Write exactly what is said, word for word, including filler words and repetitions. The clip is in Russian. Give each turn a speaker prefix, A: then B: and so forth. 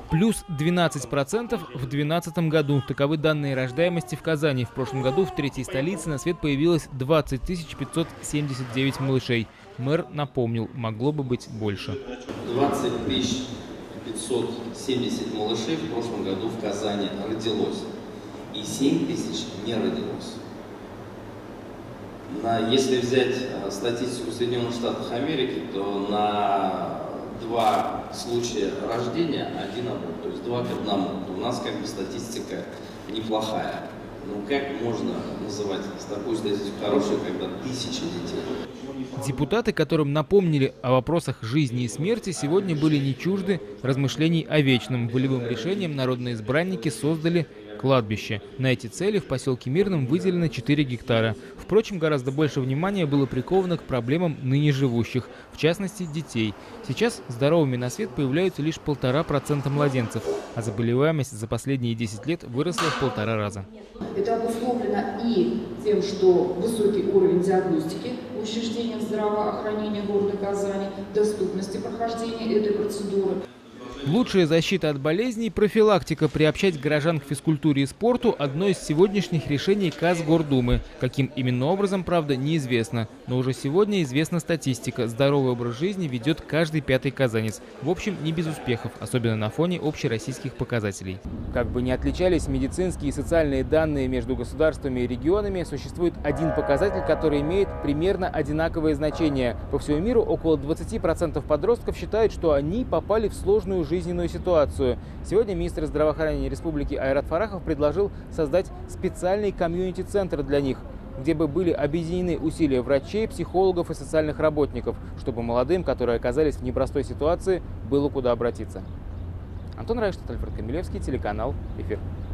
A: Плюс двенадцать процентов в две тысячи двенадцатом году. Таковы данные рождаемости в Казани. В прошлом году в третьей столице на свет появилось двадцать тысяч пятьсот семьдесят девять малышей. Мэр напомнил, могло бы быть больше.
B: двадцать тысяч пятьсот семьдесят малышей в прошлом году в Казани родилось. И семь тысяч не родилось. На, если взять статистику Соединенных Штатов Америки, то на два случая рождения один аборт, то есть два к одному. У нас как бы статистика неплохая. Ну как можно называть такую статистику хорошей, когда тысячи детей?
A: Депутаты, которым напомнили о вопросах жизни и смерти, сегодня были не чужды размышлений о вечном. Волевым решением народные избранники создали кладбище. На эти цели в поселке Мирном выделено четыре гектара. Впрочем, гораздо больше внимания было приковано к проблемам ныне живущих, в частности, детей. Сейчас здоровыми на свет появляются лишь полтора процента младенцев, а заболеваемость за последние десять лет выросла в полтора раза.
C: Это обусловлено и тем, что высокий уровень диагностики в учреждениях здравоохранения города Казани, доступности прохождения этой процедуры.
A: Лучшая защита от болезней – профилактика. Приобщать горожан к физкультуре и спорту – одно из сегодняшних решений Казгордумы. Каким именно образом, правда, неизвестно. Но уже сегодня известна статистика. Здоровый образ жизни ведет каждый пятый казанец. В общем, не без успехов, особенно на фоне общероссийских показателей. Как бы ни отличались медицинские и социальные данные между государствами и регионами, существует один показатель, который имеет примерно одинаковое значение. По всему миру около двадцати процентов подростков считают, что они попали в сложную жизненную ситуацию. Сегодня министр здравоохранения республики Айрат Фарахов предложил создать специальный комьюнити-центр для них, где бы были объединены усилия врачей, психологов и социальных работников, чтобы молодым, которые оказались в непростой ситуации, было куда обратиться. Антон Райштадт, Альфред Камилевский, телеканал «Эфир».